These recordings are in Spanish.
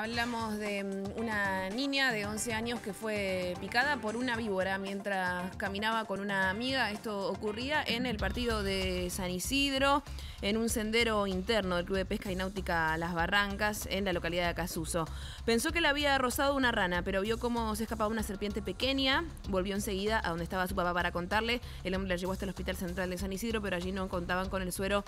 Hablamos de una niña de 11 años que fue picada por una víbora mientras caminaba con una amiga. Esto ocurría en el partido de San Isidro, en un sendero interno del Club de Pesca y Náutica Las Barrancas, en la localidad de Acasuso. Pensó que la había rozado una rana, pero vio cómo se escapaba una serpiente pequeña. Volvió enseguida a donde estaba su papá para contarle. El hombre la llevó hasta el Hospital Central de San Isidro, pero allí no contaban con el suero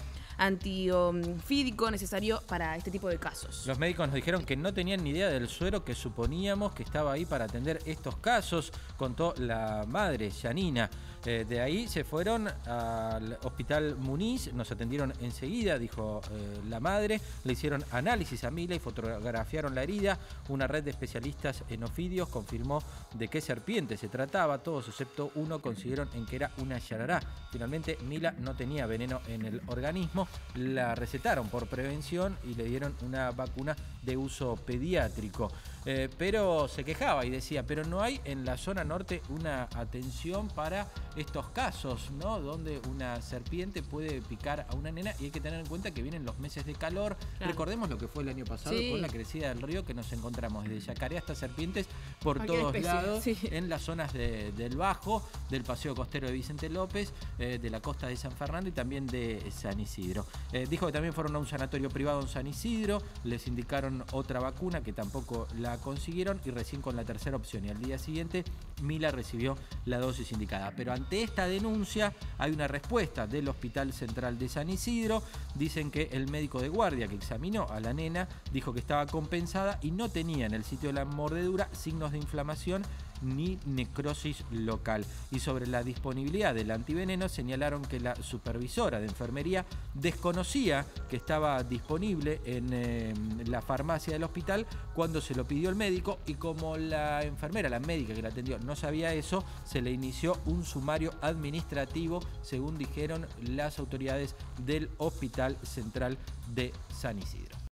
antiofídico necesario para este tipo de casos. Los médicos nos dijeron que no tenían ni idea del suero que suponíamos que estaba ahí para atender estos casos, contó la madre, Yanina. De ahí se fueron al Hospital Muniz, nos atendieron enseguida, dijo la madre. Le hicieron análisis a Mila y fotografiaron la herida. Una red de especialistas en ofidios confirmó de qué serpiente se trataba. Todos excepto uno coincidieron en que era una yarará. Finalmente, Mila no tenía veneno en el organismo. La recetaron por prevención y le dieron una vacuna de uso pediátrico. Pero se quejaba y decía, pero no hay en la zona norte una atención para estos casos, ¿no? Donde una serpiente puede picar a una nena y hay que tener en cuenta que vienen los meses de calor. Claro. Recordemos lo que fue el año pasado con la crecida del río, que nos encontramos desde yacaré hasta serpientes por todos lados, en las zonas del Bajo, del Paseo Costero de Vicente López, de la costa de San Fernando y también de San Isidro. Dijo que también fueron a un sanatorio privado en San Isidro, les indicaron otra vacuna que tampoco la consiguieron y recién con la tercera opción y al día siguiente Mila recibió la dosis indicada. Pero ante esta denuncia hay una respuesta del Hospital Central de San Isidro. Dicen que el médico de guardia que examinó a la nena dijo que estaba compensada y no tenía en el sitio de la mordedura signos de inflamación ni necrosis local. Y sobre la disponibilidad del antiveneno señalaron que la supervisora de enfermería desconocía que estaba disponible en la farmacia del hospital cuando se lo pidió el médico, y como la enfermera, la médica que la atendió, no sabía eso, se le inició un sumario administrativo, según dijeron las autoridades del Hospital Central de San Isidro.